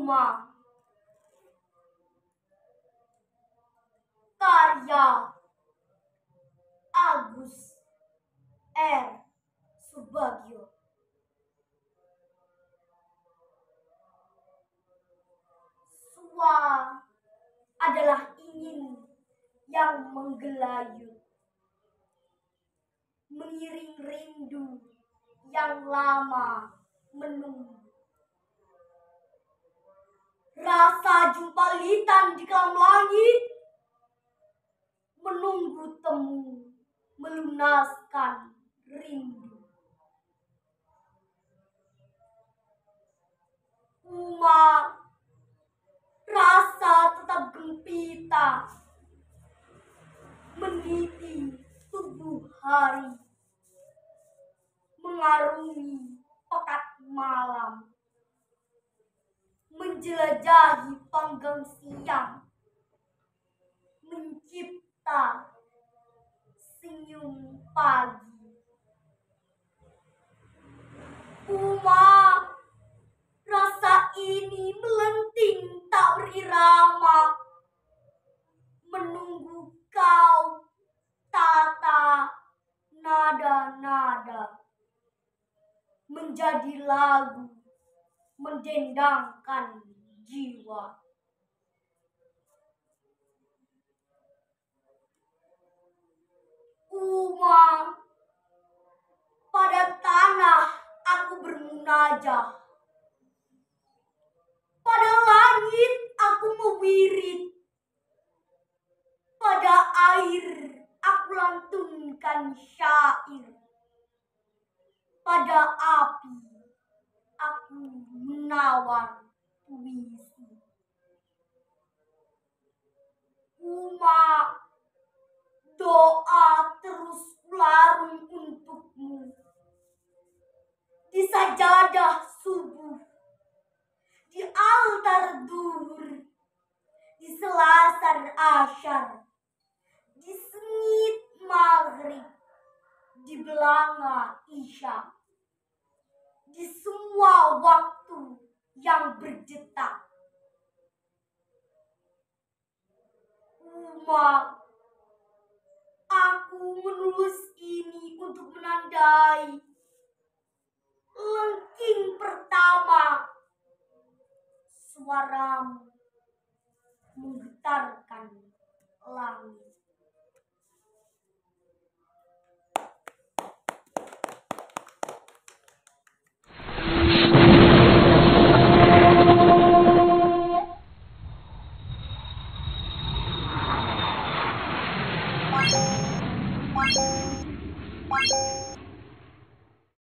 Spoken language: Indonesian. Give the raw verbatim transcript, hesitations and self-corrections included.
Uma, karya Agus R. Subagio. Sua adalah ingin yang menggelayut, mengiring rindu yang lama menunggu. Rasa jumpa litan di kelam langit, menunggu temu melunaskan rindu. Uma, rasa tetap gempita, meniti tubuh hari, mengarungi pekat malam, menjelajahi panggang siang, mencipta senyum pagi. Uma, rasa ini melenting tak berirama, menunggu kau tata nada-nada, menjadi lagu mendendangkan jiwa. Uma, pada tanah aku bermunajah, pada langit aku mewirit, pada air aku lantunkan syair, pada api aku menawan puisi. Uma, doa terus larung untukmu di sajadah subuh, di altar duhur, di selasar asyar, di sengit maghrib, di belanga isya, di semua waktu yang berdetak. Uma, aku menulis ini untuk menandai lengking pertama suaramu menggetarkan langit.